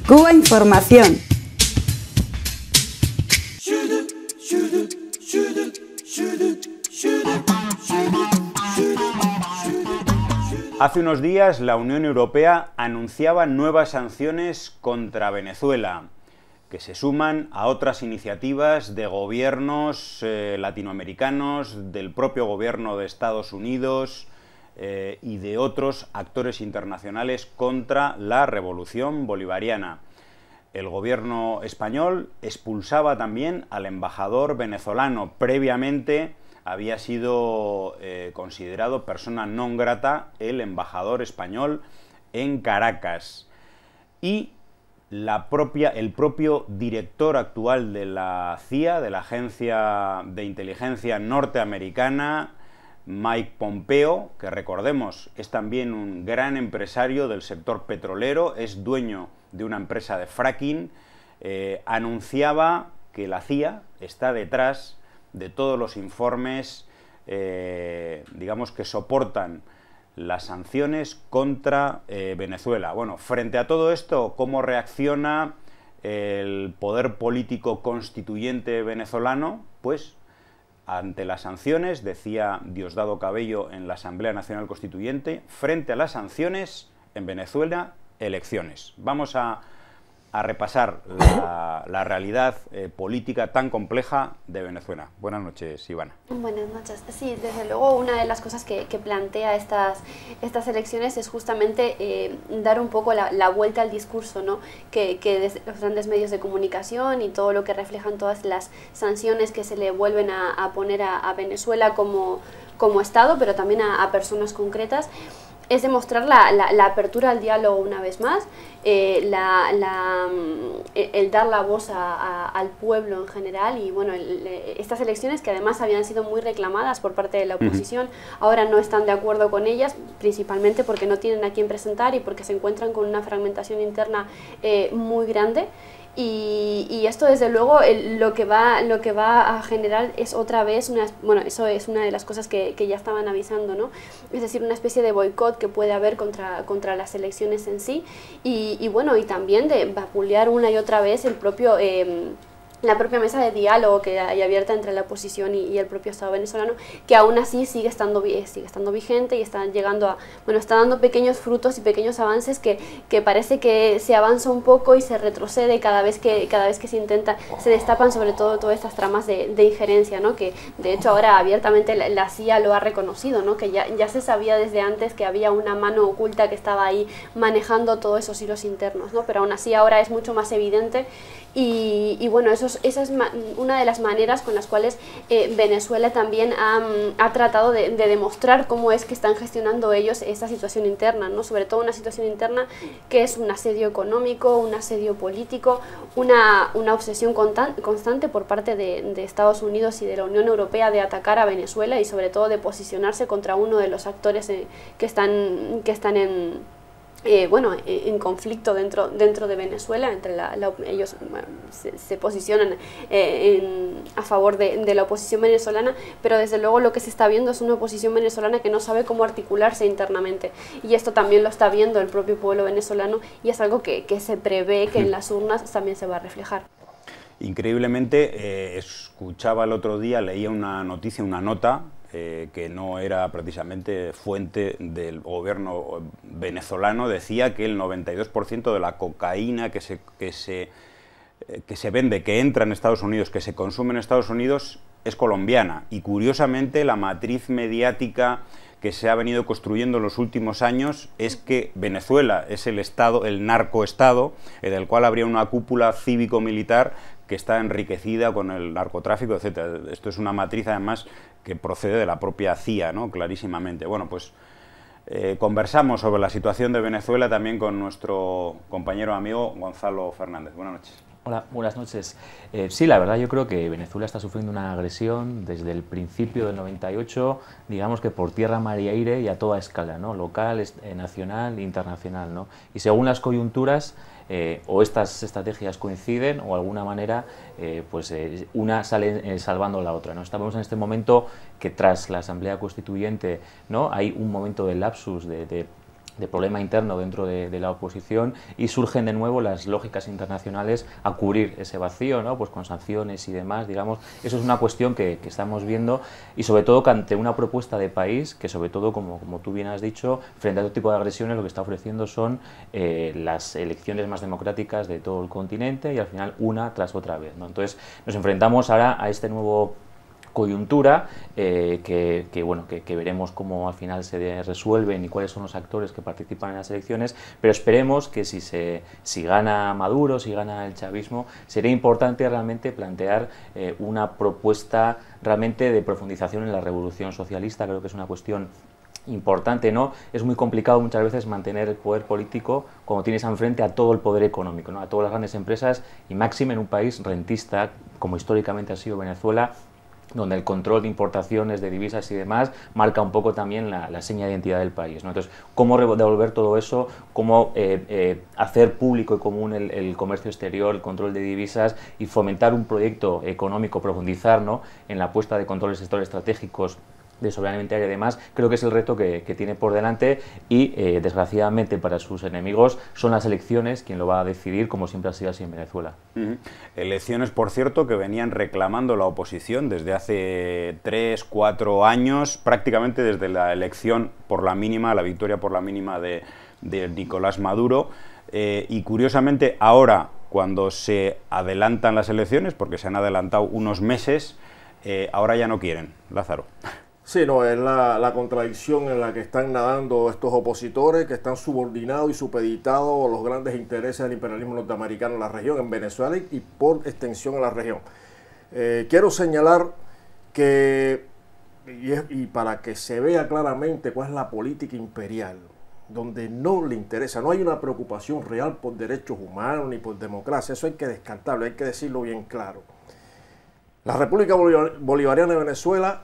Cuba Información. Hace unos días la Unión Europea anunciaba nuevas sanciones contra Venezuela, que se suman a otras iniciativas de gobiernos latinoamericanos, del propio gobierno de Estados Unidos y de otros actores internacionales contra la revolución bolivariana. El gobierno español expulsaba también al embajador venezolano. Previamente había sido considerado persona non grata el embajador español en Caracas. Y el propio director actual de la CIA, de la Agencia de Inteligencia Norteamericana, Mike Pompeo, que recordemos es también un gran empresario del sector petrolero, es dueño de una empresa de fracking, anunciaba que la CIA está detrás de todos los informes, digamos, que soportan las sanciones contra Venezuela. Bueno, frente a todo esto, ¿cómo reacciona el poder político constituyente venezolano? Pues ante las sanciones, decía Diosdado Cabello en la Asamblea Nacional Constituyente, frente a las sanciones en Venezuela, elecciones. Vamos a repasar la realidad política tan compleja de Venezuela. Buenas noches, Ivana. Buenas noches. Sí, desde luego una de las cosas que plantea estas elecciones es justamente dar un poco la vuelta al discurso, ¿no? que desde los grandes medios de comunicación y todo lo que reflejan todas las sanciones que se le vuelven a poner a Venezuela como Estado, pero también a personas concretas, es demostrar la apertura al diálogo una vez más, el dar la voz al pueblo en general y bueno, estas elecciones que además habían sido muy reclamadas por parte de la oposición, ahora no están de acuerdo con ellas, principalmente porque no tienen a quién presentar y porque se encuentran con una fragmentación interna muy grande. Y esto desde luego lo que va a generar es otra vez bueno, eso es una de las cosas que ya estaban avisando, ¿no? Es decir, una especie de boicot que puede haber contra las elecciones en sí y bueno, y también de vapulear una y otra vez la propia mesa de diálogo que hay abierta entre la oposición y el propio Estado venezolano, que aún así sigue estando vigente y está dando pequeños frutos y pequeños avances que parece que se avanza un poco y se retrocede cada vez que se destapan sobre todo todas estas tramas de injerencia, ¿no? Que de hecho ahora abiertamente la CIA lo ha reconocido, ¿no? Que ya se sabía desde antes que había una mano oculta que estaba ahí manejando todos esos hilos internos, ¿no? Pero aún así ahora es mucho más evidente y bueno, esa es una de las maneras con las cuales Venezuela también ha tratado de demostrar cómo es que están gestionando ellos esta situación interna, ¿no? Sobre todo una situación interna que es un asedio económico, un asedio político, una obsesión constante por parte de Estados Unidos y de la Unión Europea de atacar a Venezuela y sobre todo de posicionarse contra uno de los actores que están en conflicto dentro de Venezuela, ellos se posicionan a favor de la oposición venezolana, pero desde luego lo que se está viendo es una oposición venezolana que no sabe cómo articularse internamente, y esto también lo está viendo el propio pueblo venezolano, y es algo que se prevé que en las urnas también se va a reflejar. Increíblemente, escuchaba el otro día, leía una noticia, una nota, que no era precisamente fuente del gobierno venezolano, decía que el 92% de la cocaína que se vende, que entra en Estados Unidos, que se consume en Estados Unidos, es colombiana. Y curiosamente la matriz mediática que se ha venido construyendo en los últimos años es que Venezuela es el Estado, el narcoestado, en el cual habría una cúpula cívico-militar que está enriquecida con el narcotráfico, etc. Esto es una matriz, además, que procede de la propia CIA, ¿no? Clarísimamente. Bueno, pues conversamos sobre la situación de Venezuela también con nuestro compañero amigo Gonzalo Fernández. Buenas noches. Hola, buenas noches. Sí, la verdad yo creo que Venezuela está sufriendo una agresión desde el principio del 98, digamos que por tierra, mar y aire y a toda escala, ¿no? Local, nacional e internacional, ¿no? Y según las coyunturas, o estas estrategias coinciden o de alguna manera una sale salvando a la otra, ¿no? Estamos en este momento que tras la Asamblea Constituyente, ¿no? Hay un momento de lapsus de problema interno dentro de la oposición, y surgen de nuevo las lógicas internacionales a cubrir ese vacío, ¿no? Pues con sanciones y demás, digamos. Eso es una cuestión que estamos viendo, y sobre todo que ante una propuesta de país que, sobre todo, como tú bien has dicho, frente a otro tipo de agresiones, lo que está ofreciendo son las elecciones más democráticas de todo el continente, y al final una tras otra vez, ¿no? Entonces nos enfrentamos ahora a este nuevo coyuntura que veremos cómo al final se resuelven y cuáles son los actores que participan en las elecciones, pero esperemos que si gana Maduro, si gana el chavismo, sería importante realmente plantear una propuesta realmente de profundización en la revolución socialista. Creo que es una cuestión importante, ¿no? Es muy complicado muchas veces mantener el poder político cuando tienes enfrente a todo el poder económico, ¿no? A todas las grandes empresas, y máxime en un país rentista como históricamente ha sido Venezuela, donde el control de importaciones de divisas y demás marca un poco también la seña de identidad del país, ¿no? Entonces, cómo devolver todo eso, cómo hacer público y común el comercio exterior, el control de divisas, y fomentar un proyecto económico, profundizar, ¿no?, en la apuesta de controles sectores estratégicos de soberanía alimentaria y demás. Creo que es el reto que tiene por delante, y desgraciadamente para sus enemigos son las elecciones quien lo va a decidir, como siempre ha sido así en Venezuela. Elecciones, por cierto, que venían reclamando la oposición desde hace 3, 4 años, prácticamente desde la elección por la mínima, la victoria por la mínima de Nicolás Maduro, y curiosamente ahora, cuando se adelantan las elecciones, porque se han adelantado unos meses, ahora ya no quieren. Lázaro. Sí, no, es la contradicción en la que están nadando estos opositores, que están subordinados y supeditados a los grandes intereses del imperialismo norteamericano en la región, en Venezuela y por extensión en la región. Quiero señalar que, y para que se vea claramente cuál es la política imperial, donde no le interesa, no hay una preocupación real por derechos humanos ni por democracia, eso hay que descartarlo, hay que decirlo bien claro. La República Bolivariana de Venezuela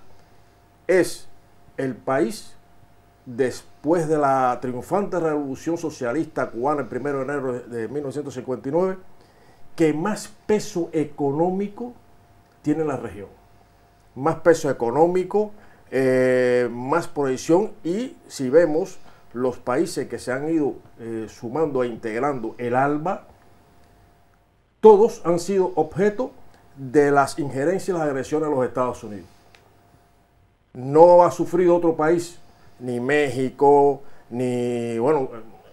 es el país, después de la triunfante revolución socialista cubana el 1 de enero de 1959, que más peso económico tiene en la región. Más peso económico, más proyección, y si vemos los países que se han ido sumando e integrando el ALBA, todos han sido objeto de las injerencias y las agresiones de los Estados Unidos. No ha sufrido otro país, ni México, ni, bueno,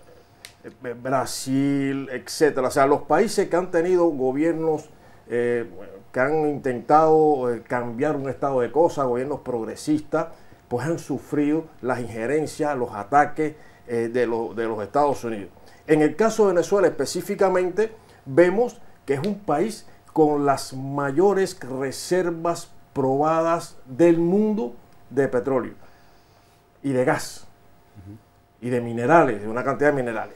Brasil, etcétera. O sea, los países que han tenido gobiernos que han intentado cambiar un estado de cosas, gobiernos progresistas, pues han sufrido las injerencias, los ataques de los Estados Unidos. En el caso de Venezuela específicamente, vemos que es un país con las mayores reservas probadas del mundo de petróleo y de gas y de minerales, de una cantidad de minerales.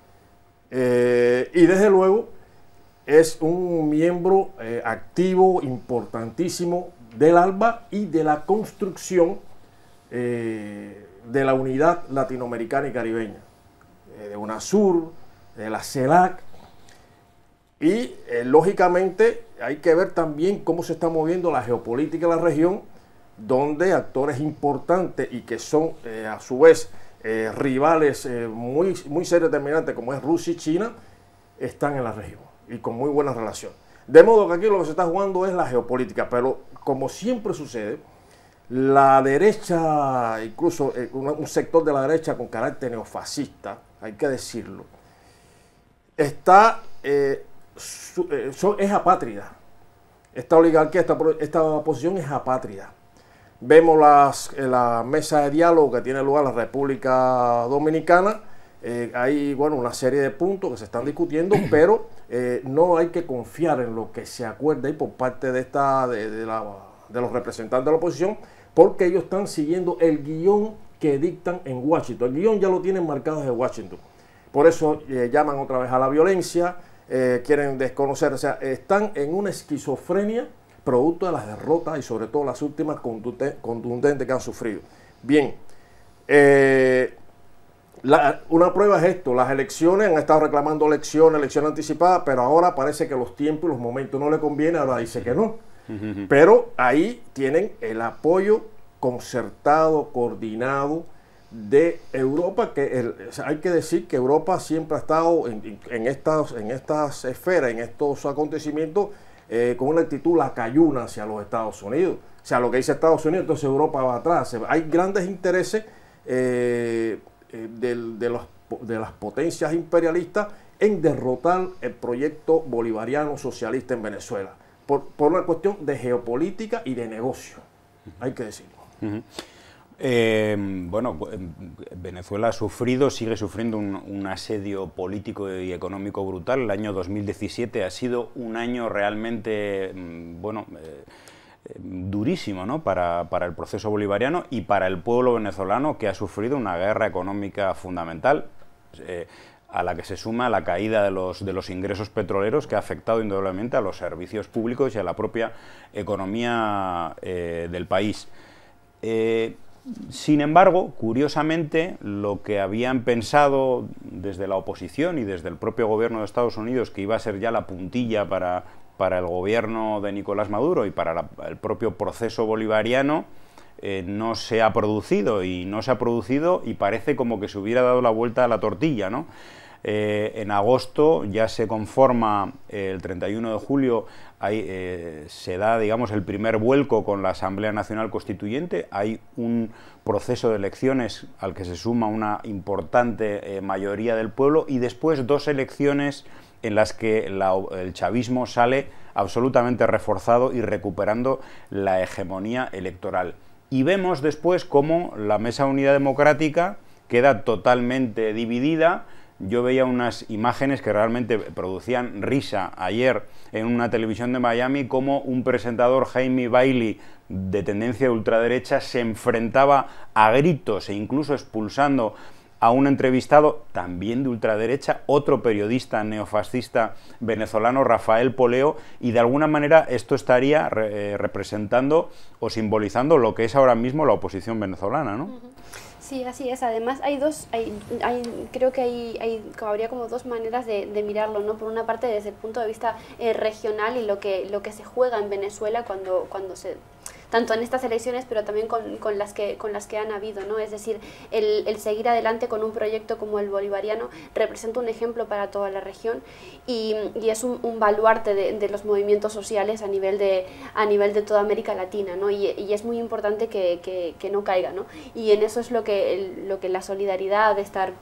Y desde luego es un miembro activo, importantísimo del ALBA y de la construcción de la unidad latinoamericana y caribeña, de UNASUR, de la CELAC. Y lógicamente hay que ver también cómo se está moviendo la geopolítica de la región, donde actores importantes y que son a su vez rivales muy serios y determinantes, como es Rusia y China, están en la región y con muy buena relación. De modo que aquí lo que se está jugando es la geopolítica, pero como siempre sucede, la derecha, incluso un sector de la derecha con carácter neofascista, hay que decirlo, es apátrida. Esta oligarquía, esta oposición es apátrida. Vemos la mesa de diálogo que tiene lugar en la República Dominicana. Hay, bueno, una serie de puntos que se están discutiendo, pero no hay que confiar en lo que se acuerda ahí por parte de los representantes de la oposición, porque ellos están siguiendo el guión que dictan en Washington. El guión ya lo tienen marcado desde Washington. Por eso llaman otra vez a la violencia, quieren desconocer, o sea, están en una esquizofrenia producto de las derrotas y sobre todo las últimas contundentes que han sufrido. Bien, una prueba es esto: las elecciones, han estado reclamando elecciones anticipadas, pero ahora parece que los tiempos y los momentos no le conviene, ahora dice que no. Pero ahí tienen el apoyo concertado, coordinado de Europa, o sea, hay que decir que Europa siempre ha estado en estas esferas, en estos acontecimientos, con una actitud lacayuna hacia los Estados Unidos. O sea, lo que dice Estados Unidos, entonces Europa va atrás. Hay grandes intereses de las potencias imperialistas en derrotar el proyecto bolivariano socialista en Venezuela, por una cuestión de geopolítica y de negocio, hay que decirlo. Bueno, Venezuela ha sufrido, sigue sufriendo un asedio político y económico brutal. El año 2017 ha sido un año realmente, bueno, durísimo, ¿no?, para el proceso bolivariano y para el pueblo venezolano, que ha sufrido una guerra económica fundamental, a la que se suma la caída de los ingresos petroleros, que ha afectado indudablemente a los servicios públicos y a la propia economía del país. Sin embargo, curiosamente, lo que habían pensado desde la oposición y desde el propio gobierno de Estados Unidos, que iba a ser ya la puntilla para el gobierno de Nicolás Maduro y para el propio proceso bolivariano, no se ha producido y parece como que se hubiera dado la vuelta a la tortilla, ¿no? En agosto ya se conforma, el 31 de julio, se da, digamos, el primer vuelco con la Asamblea Nacional Constituyente. Hay un proceso de elecciones al que se suma una importante mayoría del pueblo, y después 2 elecciones en las que el chavismo sale absolutamente reforzado y recuperando la hegemonía electoral. Y vemos después cómo la Mesa Unidad Democrática queda totalmente dividida. Yo veía unas imágenes que realmente producían risa ayer en una televisión de Miami, como un presentador, Jaime Bailey, de tendencia de ultraderecha, se enfrentaba a gritos e incluso expulsando a un entrevistado también de ultraderecha, otro periodista neofascista venezolano, Rafael Poleo, y de alguna manera esto estaría representando o simbolizando lo que es ahora mismo la oposición venezolana, ¿no? Sí, así es. Además, creo que habría como 2 maneras de mirarlo, ¿no? Por una parte, desde el punto de vista regional y lo que se juega en Venezuela cuando se, tanto en estas elecciones, pero también con las que han habido, ¿no? Es decir, el seguir adelante con un proyecto como el bolivariano representa un ejemplo para toda la región y es un baluarte de los movimientos sociales a nivel de toda América Latina, ¿no? Y es muy importante que no caiga, ¿no? Y en eso es lo que la solidaridad de estar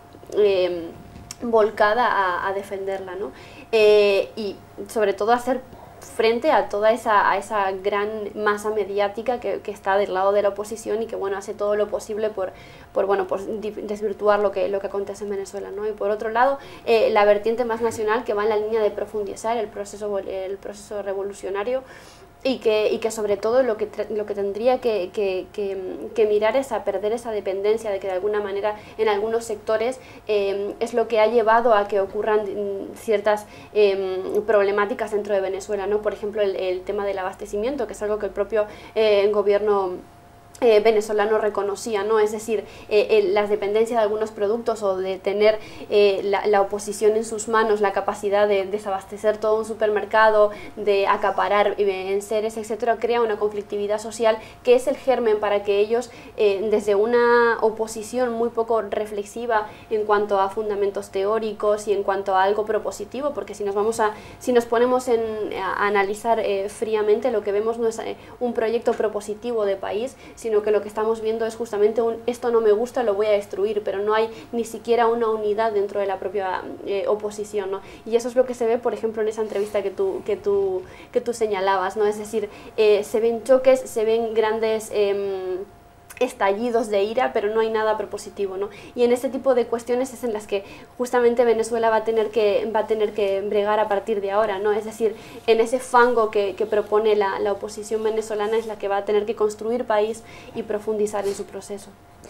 volcada a defenderla, ¿no? Y sobre todo hacer frente a toda esa gran masa mediática que está del lado de la oposición y que, bueno, hace todo lo posible por desvirtuar lo que acontece en Venezuela, ¿no? Y por otro lado, la vertiente más nacional, que va en la línea de profundizar el proceso revolucionario, y que sobre todo lo que tendría que mirar es a perder esa dependencia, de que de alguna manera en algunos sectores es lo que ha llevado a que ocurran ciertas problemáticas dentro de Venezuela, ¿no? Por ejemplo, el tema del abastecimiento, que es algo que el propio gobierno venezolano reconocía, ¿no? Es decir, las dependencias de algunos productos o de tener la oposición en sus manos, la capacidad de desabastecer todo un supermercado, de acaparar enseres, etcétera, crea una conflictividad social que es el germen para que ellos, desde una oposición muy poco reflexiva en cuanto a fundamentos teóricos y en cuanto a algo propositivo, porque si nos ponemos a analizar fríamente, lo que vemos no es un proyecto propositivo de país, sino que lo que estamos viendo es justamente esto no me gusta, lo voy a destruir, pero no hay ni siquiera una unidad dentro de la propia oposición, ¿no? Y eso es lo que se ve, por ejemplo, en esa entrevista que tú señalabas, ¿no? Es decir, se ven choques, se ven grandes estallidos de ira, pero no hay nada propositivo, ¿no? Y en este tipo de cuestiones es en las que justamente Venezuela va a tener que bregar a partir de ahora, ¿no? Es decir, en ese fango que propone la oposición venezolana es la que va a tener que construir país y profundizar en su proceso.